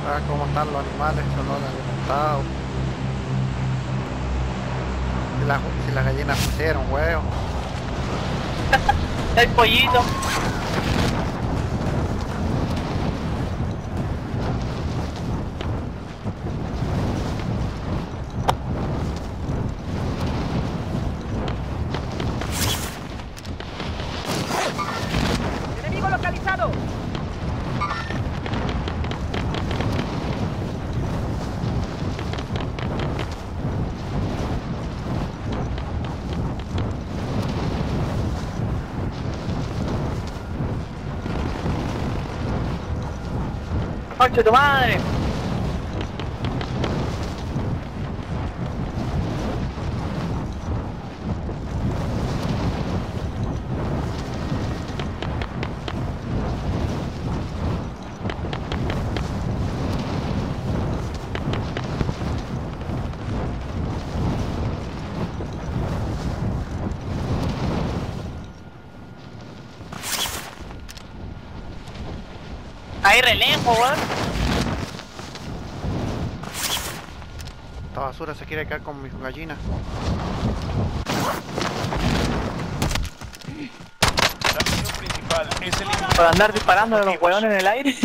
¿Sabes cómo están los animales? Son los alimentados. Si las gallinas pusieron huevos. El pollito. ¡Enemigo localizado! ¡Concha tu madre! Ahí re lejos, weón. Esta basura se quiere quedar con mis gallinas. La misión principal es eliminar Por andar disparando a los hueones en el aire.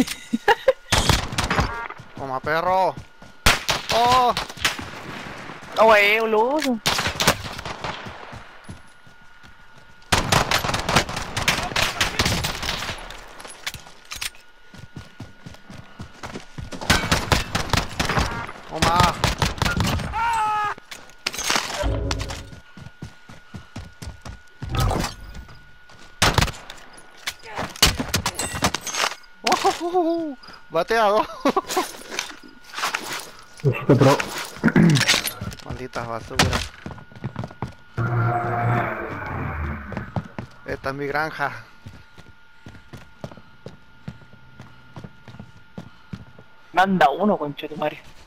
Toma, perro. ¡Oh! No, wey, boludo. ¡Toma! ¡Oh! ¡Bateado! Este pro. Malditas basuras. Esta es mi granja. Manda uno, concha tu madre.